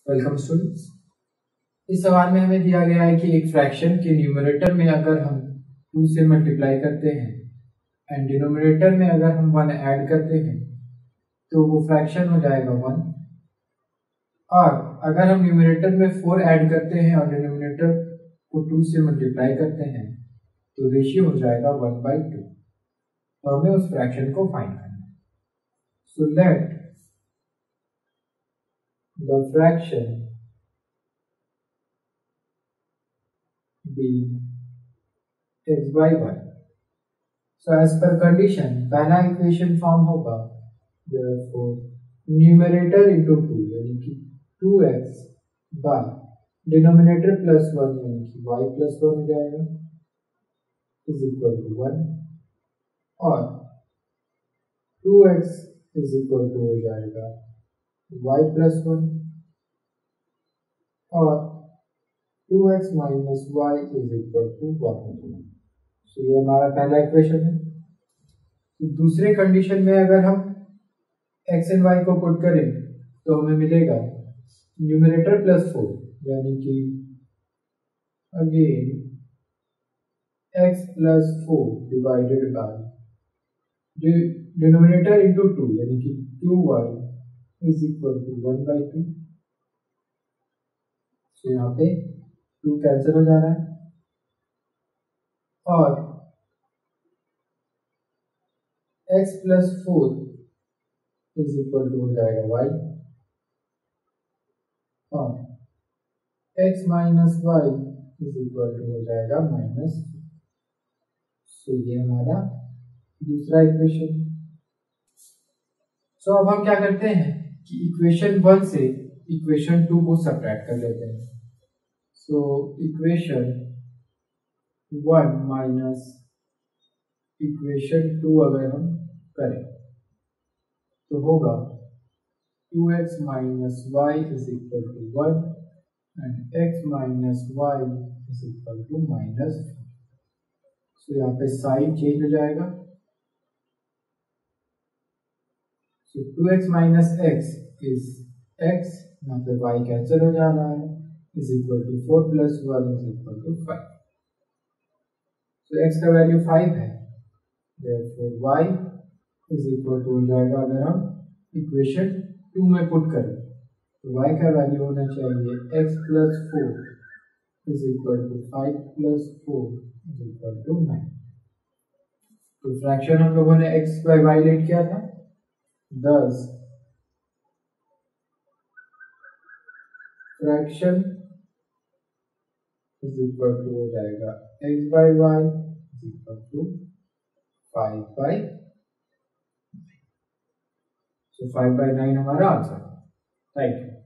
Welcome students. इस सवाल में हमें दिया गया है कि एक फ्रैक्शन के न्यूमरेटर में अगर हम 2 से मल्टीप्लाई करते हैं एंड डिनोमिनेटर में अगर हम 1 ऐड करते हैं तो वो फ्रैक्शन हो जाएगा 1, और अगर हम न्यूमरेटर में 4 ऐड करते हैं और डिनोमिनेटर को 2 से मल्टीप्लाई करते हैं तो रेशियो हो जाएगा 1/2। तो हमें उस फ्रैक्शन को फाइंड करना है। So let the fraction be x by 1. So as per condition, पहला इक्वेशन फॉर्म होगा therefore न्यूमरेटर इंटू 2 यानी कि 2x बाय डिनोमिनेटर प्लस 1 यानी कि y प्लस 1 हो जाएगा इज इक्वल टू 1, और 2x इज इक्वल टू हो जाएगा y प्लस 1 और 2x minus y is equal to 1। तो ये हमारा पहला इक्वेशन है। तो दूसरे कंडीशन में अगर हम x एंड y को पुट करें तो हमें मिलेगा न्यूमरेटर प्लस 4 यानी कि again x plus 4 divided by denominator into 2 यानी कि 2y इज इक्वल टू 1/2। तो यहाँ पे 2 कैंसिल हो जा रहा है और x plus 4 is equal to हो जाएगा y, और x minus y is equal to हो जाएगा माइनस। सो ये हमारा दूसरा इक्वेशन। सो अब हम क्या करते हैं कि इक्वेशन 1 से इक्वेशन 2 को सब्ट्रैक्ट कर लेते हैं। सो इक्वेशन 1 माइनस इक्वेशन 2 अगर हम करें तो होगा 2x minus y is equal to 1 and x minus y is equal to minus. So यहाँ पे साइन चेंज हो जाएगा। So 2x minus x is x, यहाँ पे y कैंसिल हो जा रहा है, is equal to 4 plus 1 is equal to 5. So x का वैल्यू 5 है, therefore y is equal to हो जाएगा अगर हम इक्वेशन 2 में पुट करें तो y का वैल्यू होना चाहिए x plus 4 is equal to 5 plus 4 is equal to 9. तो फ्रैक्शन हम लोगों ने x by y लेट किया था, thus fraction is equal to हो जाएगा x by y is equal to 5/9। so 5/9 हमारा आंसर। Thank you.